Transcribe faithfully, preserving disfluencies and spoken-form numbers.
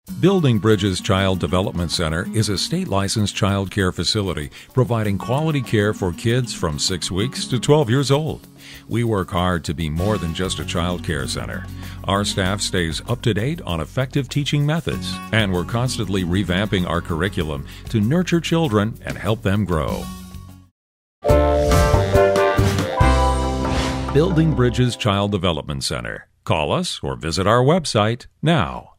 Building Bridges Child Development Center is a state-licensed child care facility providing quality care for kids from six weeks to twelve years old. We work hard to be more than just a child care center. Our staff stays up to date on effective teaching methods, and we're constantly revamping our curriculum to nurture children and help them grow. Building Bridges Child Development Center. Call us or visit our website now.